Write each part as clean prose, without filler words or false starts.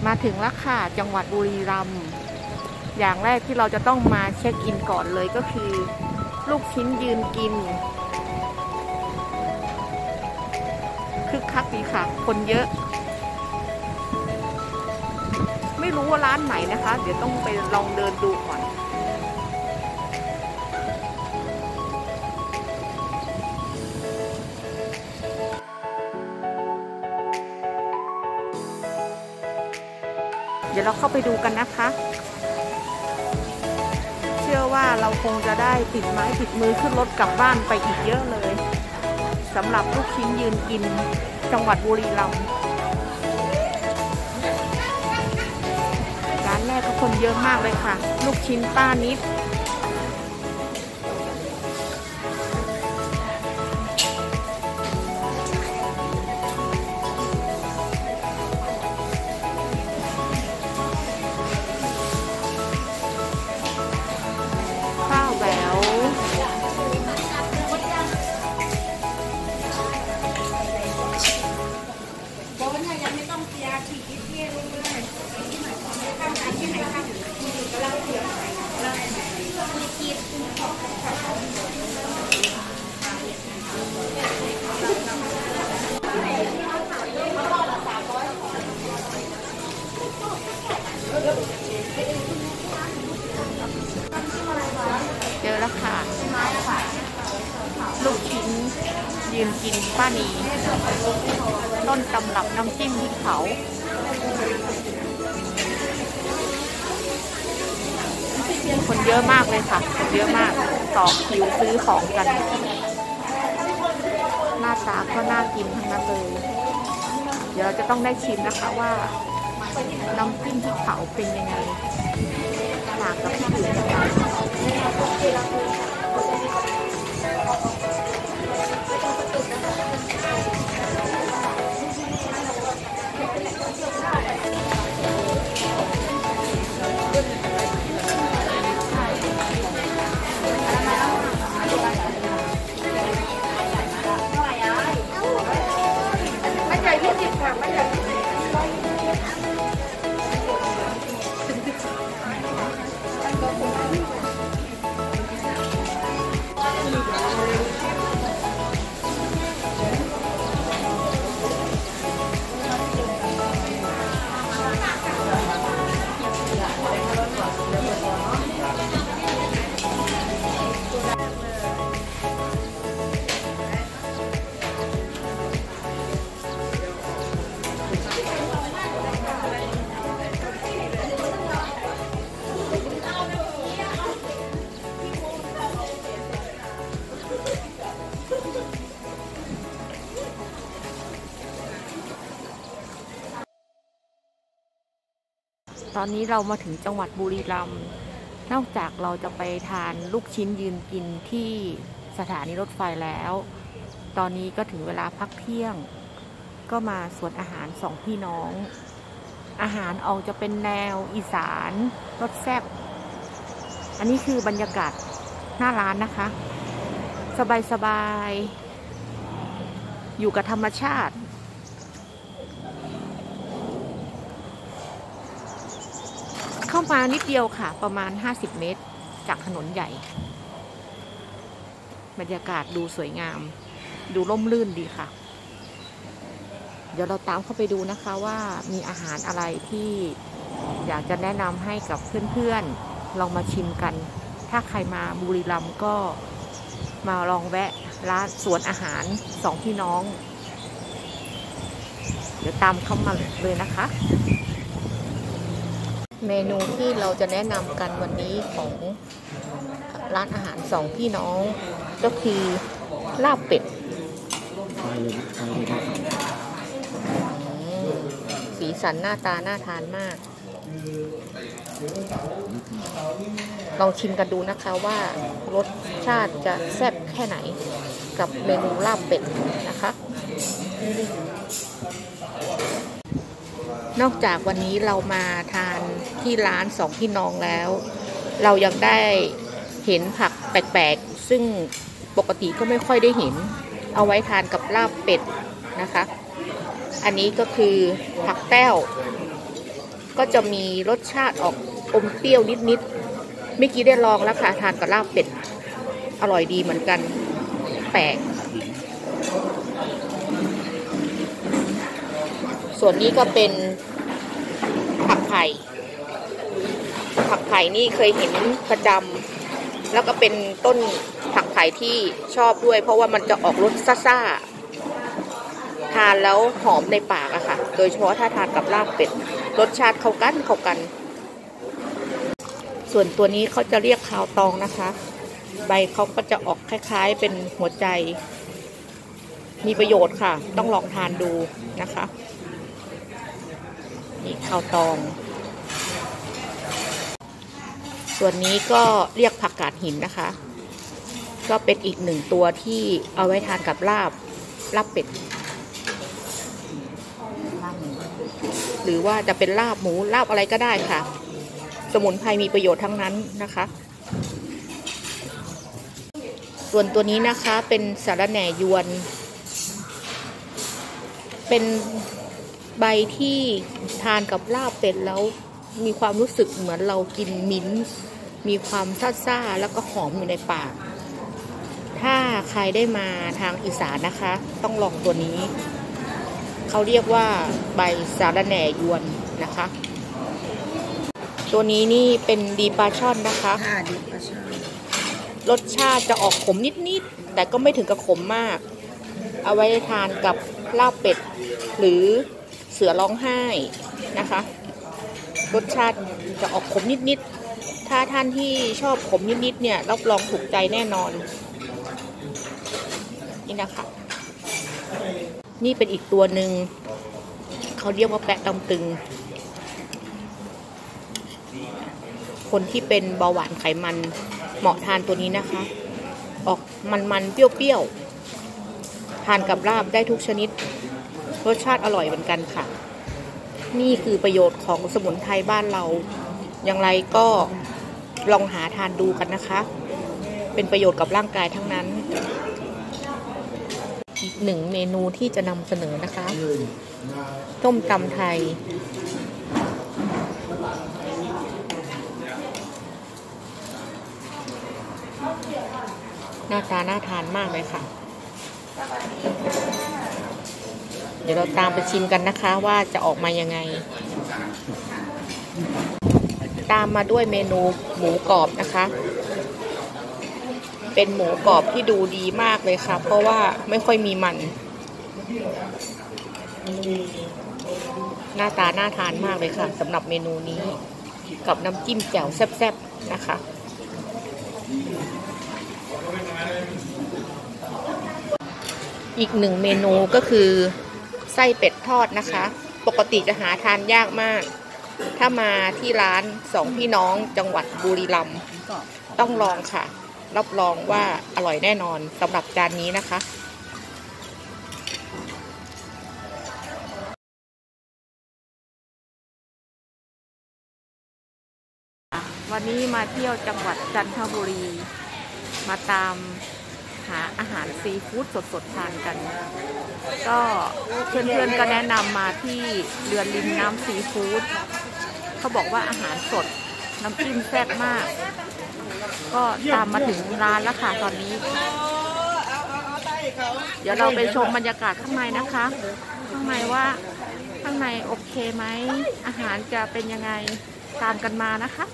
มาถึงแล้วค่ะจังหวัดบุรีรัมย์อย่างแรกที่เราจะต้องมาเช็คอินก่อนเลยก็คือลูกชิ้นยืนกินคึกคักดีค่ะคนเยอะไม่รู้ว่าร้านไหนนะคะเดี๋ยวต้องไปลองเดินดูก่อนเดี๋ยวเราเข้าไปดูกันนะคะเชื่อว่าเราคงจะได้ติดไม้ติดมือขึ้นรถกลับบ้านไปอีกเยอะเลยสำหรับลูกชิ้นยืนกินจังหวัดบุรีรัมย์ร้านแรกก็คนเยอะมากเลยค่ะลูกชิ้นป้านิดเจอแล้วค่ะลูกชิ้นยืนกินป้านีต้นตำรับน้ำจิ้มพริกเผาคนเยอะมากเลยค่ะคนเยอะมากต่อคิวซื้อของกันหน้าตาก็น่ากินทั้งนั้นเลยเดี๋ยวเราจะต้องได้ชิมนะคะว่าน้ำจิ้มพริกเผาเป็นยังไงต่างกับที่อื่นยังไงไม่ใหญ่20ค่ะไม่ใหญ่ตอนนี้เรามาถึงจังหวัดบุรีรัมย์นอกจากเราจะไปทานลูกชิ้นยืนกินที่สถานีรถไฟแล้วตอนนี้ก็ถึงเวลาพักเที่ยงก็มาสวนอาหารสองพี่น้องอาหารออกจะเป็นแนวอีสานรสแซ่บอันนี้คือบรรยากาศหน้าร้านนะคะสบายๆอยู่กับธรรมชาติเข้ามานิดเดียวค่ะประมาณ50 เมตรจากถนนใหญ่บรรยากาศดูสวยงามดูร่มรื่นดีค่ะเดี๋ยวเราตามเข้าไปดูนะคะว่ามีอาหารอะไรที่อยากจะแนะนำให้กับเพื่อนๆลองมาชิมกันถ้าใครมาบุรีรัมย์ก็มาลองแวะร้านสวนอาหารสองพี่น้องเดี๋ยวตามเข้ามาเลยนะคะเมนูที่เราจะแนะนำกันวันนี้ของร้านอาหารสองพี่น้องก็คือลาบเป็ดสีสันหน้าตาน่าทานมากลองชิมกันดูนะคะว่ารสชาติจะแซ่บแค่ไหนกับเมนูลาบเป็ดนะคะนอกจากวันนี้เรามาทานที่ร้านสองพี่น้องแล้วเรายังได้เห็นผักแปลกๆซึ่งปกติก็ไม่ค่อยได้เห็นเอาไว้ทานกับลาบเป็ดนะคะอันนี้ก็คือผักแต้วก็จะมีรสชาติออกอมเปรี้ยวนิดๆเมื่อกี้ได้ลองแล้วค่ะทานกับลาบเป็ดอร่อยดีเหมือนกันแปลกส่วนนี้ก็เป็นผักไผ่นี่เคยเห็นประจำแล้วก็เป็นต้นผักไผ่ที่ชอบด้วยเพราะว่ามันจะออกรสซ่าๆทานแล้วหอมในปากอะค่ะโดยเฉพาะถ้าทานกับลาบเป็ดรสชาติเข้ากันส่วนตัวนี้เขาจะเรียกขาวตองนะคะใบเขาก็จะออกคล้ายๆเป็นหัวใจมีประโยชน์ค่ะต้องลองทานดูนะคะนี่ขาวตองส่วนนี้ก็เรียกผักกาดหินนะคะก็เป็นอีกหนึ่งตัวที่เอาไว้ทานกับลาบเป็ดหรือว่าจะเป็นลาบหมูลาบอะไรก็ได้ค่ะสมุนไพรมีประโยชน์ทั้งนั้นนะคะส่วนตัวนี้นะคะเป็นสาระแหน่ยวนเป็นใบที่ทานกับลาบเป็ดแล้วมีความรู้สึกเหมือนเรากินมิ้นท์มีความซ่าๆแล้วก็หอมอยู่ในปากถ้าใครได้มาทางอีสานนะคะต้องลองตัวนี้เขาเรียกว่าใบสาระแหน่ยวนนะคะตัวนี้นี่เป็นดีปลาช่อนนะคะดีปลาช่อนรสชาติจะออกขมนิดๆแต่ก็ไม่ถึงกับขมมากเอาไว้ทานกับลาบเป็ดหรือเสือร้องไห้นะคะรสชาติจะออกขมนิดๆถ้าท่านที่ชอบขมนิดๆเนี่ยรับรองถูกใจแน่นอนนี่นะคะนี่เป็นอีกตัวหนึ่งเขาเรียกว่าแปะตำตึงคนที่เป็นเบาหวานไขมันเหมาะทานตัวนี้นะคะออกมันๆเปรี้ยวๆทานกับลาบได้ทุกชนิดรสชาติอร่อยเหมือนกันค่ะนี่คือประโยชน์ของสมุนไพรบ้านเราอย่างไรก็ลองหาทานดูกันนะคะเป็นประโยชน์กับร่างกายทั้งนั้นอีกหนึ่งเมนูที่จะนำเสนอนะคะต้มตำไทยหน้าตาน่าทานมากเลยค่ะเดี๋ยวเราตามไปชิมกันนะคะว่าจะออกมายังไงตามมาด้วยเมนูหมูกรอบนะคะเป็นหมูกรอบที่ดูดีมากเลยค่ะเพราะว่าไม่ค่อยมีมันหน้าตาน่าทานมากเลยค่ะสำหรับเมนูนี้กับน้ำจิ้มแจ่วแซ่บๆนะคะอีกหนึ่งเมนูก็คือไส้เป็ดทอดนะคะปกติจะหาทานยากมากถ้ามาที่ร้านสองพี่น้องจังหวัดบุรีรัมย์ต้องลองค่ะรับรองว่าอร่อยแน่นอนสำหรับจานนี้นะคะวันนี้มาเที่ยวจังหวัดจันทบุรีมาตามหาอาหารซีฟู้ดสดๆทานกันก็เพื่อนๆก็แนะนำมาที่เรือนริมน้ำซีฟู้ดเขาบอกว่าอาหารสดน้ำจิ้มแซ่บมากก็ตามมาถึงร้านแล้วค่ะตอนนี้เดี๋ยวเราไปชมบรรยากาศข้างในนะคะข้างในว่าข้างในโอเคไหมอาหารจะเป็นยังไงตามกันมานะคะ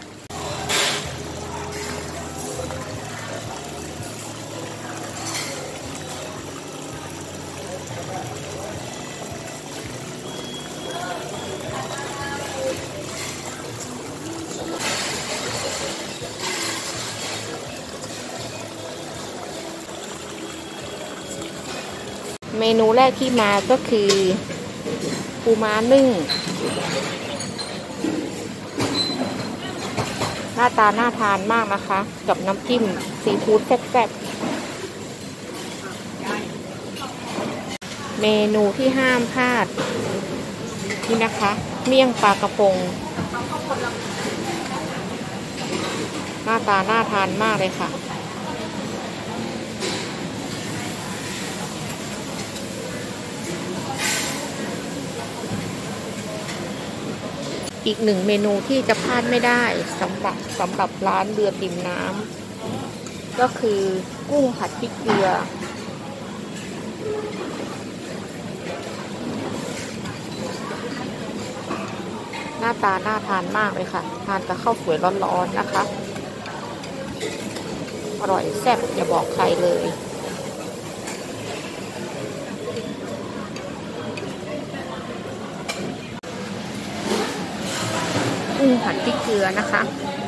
เมนูแรกที่มาก็คือปูม้านึ่งหน้าตาน่าทานมากนะคะกับน้ำจิ้มซีฟู้ดแซ่บๆเมนูที่ห้ามพลาดนี่นะคะเมี่ยงปลากระพงหน้าตาน่าทานมากเลยค่ะอีกหนึ่งเมนูที่จะพลาดไม่ได้สำหรับร้านเรือติ่มน้ำก็คือกุ้งผัดพริกเกลือหน้าตาน่าทานมากเลยค่ะทานกับข้าวสวยร้อนๆนะคะอร่อยแซ่บอย่าบอกใครเลยกุ้งผัดพริกเกลือนะคะ